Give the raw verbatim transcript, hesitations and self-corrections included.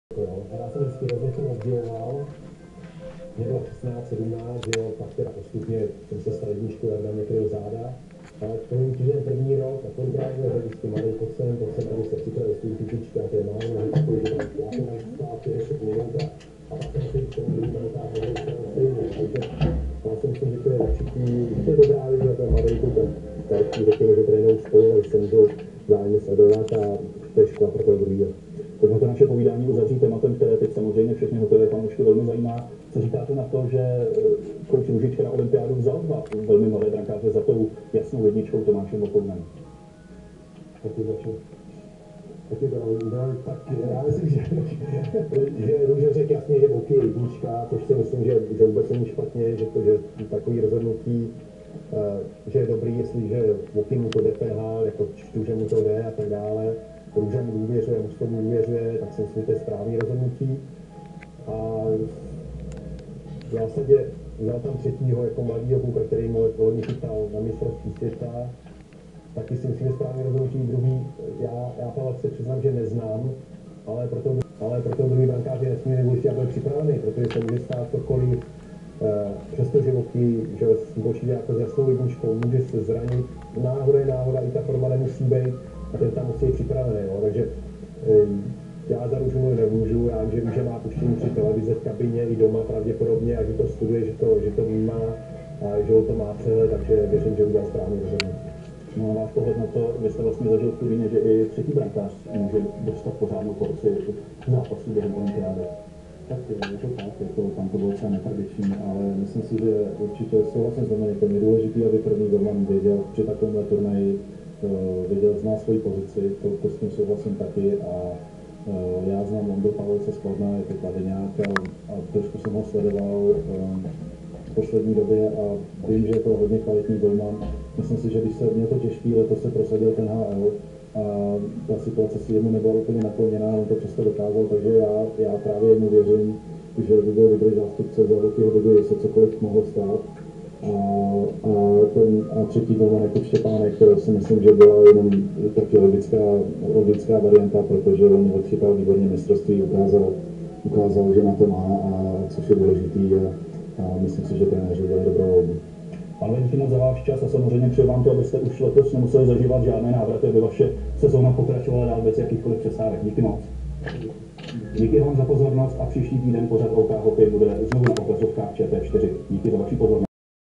Já jsem vždycky rozhodně obdivoval, mě bylo šestnáct sedmnáct, že jo, pak teda postupně jsem se stal jedničkou, jak na mě kryl záda, ale k tomu že ten první rok a kolikrát mě řekl vždycky malý pocen, pocen, tady se připravil svůj typička, to je málo, takový, že já jsem tam stál čtyřicet minut a pak jsem si k tomu druhý minutách nebyl stejně, takže já si myslím, že to je určitý, když to je dobrá věc, že to je Madejku, tak starší řekněme, že trénují spolu, ale se můžou vzájemně sledovat a to je škola pro toho druhého. Pojďme to naše povídání uzavřít tématem, které teď samozřejmě všechny hokejové fanoušky velmi zajímá. Co říkáte na to, že kouč Růžička na olympiádu vzal dva velmi mladé brankáře za tou jasnou jedničkou Tomášem Vokounem? Taky začnu. Taky to no, tak já myslím, že, že Růža řekl jasně, že Voky je jednička, což si myslím, že, že vůbec není špatně, že to, že takový rozhodnutí, že je dobrý, jestliže Voky mu to jde penál, jako čtu, že mu to jde a tak dále. Růža mu důvěřuje, mužstvo mu důvěřuje, tak si myslím, že to je správný rozhodnutí. A v zásadě vzal tam třetího jako mladýho kluka, který mu hodně chytal na mistrovství světa. Taky si myslím, že správný rozhodnutí. Druhý, já, já Pavel se přiznám, že neznám, ale proto, ale proto druhý brankář je nesmírně důležitý, aby byl připravený, protože se může stát cokoliv. Přestože Voky, že počítá jako s jasnou jedničkou, může se zranit. Náhoda je náhoda, i ta forma nemusí být. A ten tam musí být připravený, jo. Takže já za Růžu mluvit nemůžu, já vím, že Růža má puštění při televize v kabině i doma pravděpodobně a že to studuje, že to, že to vnímá a že ho to má přehled, takže věřím, že udělá správný rozhodnutí. No, váš pohled na to, vy jste vlastně zažil v Turíně, že i třetí brankář může dostat pořádnou porci zápasů během olympiády. Tak je to tak, je to, tam to bylo třeba netradiční, ale myslím si, že určitě souhlasím s Dominikem. Je důležité, aby první golman věděl při takovémhle turnaji, věděl, zná svoji pozici, to, to s tím souhlasím taky a uh, já znám Ondru Pavlce z Kladna, je to Kladeňák a, a trošku jsem ho sledoval um, v poslední době a vím, že je to hodně kvalitní golman. Myslím si, že když se, mě to těžký, letos se prosadil ten H L a ta situace si jemu nebyla úplně nakloněná, on to přesto dokázal, takže já, já právě jemu věřím, že by byl dobrý zástupce za Vokyho, kdyby se cokoliv mohlo stát. A, a, ten, a třetí golman jako Štěpánek, který si myslím, že byla jenom taky logická, logická varianta, protože on odchytal výborně mistrovství, ukázal, ukázal, že na to má, a což je důležitý a, a myslím si, že trenéři udělali dobrou volbu. Pánové, díky moc za váš čas a samozřejmě přeju vám to, abyste už letos nemuseli zažívat žádné návraty, aby vaše sezóna pokračovala dál bez jakýchkoliv přestávek. Díky moc. Díky vám za pozornost a příští týden pořad O K Hokej bude znovu na obrazovkách Č T čtyři. Díky za vaši pozornost.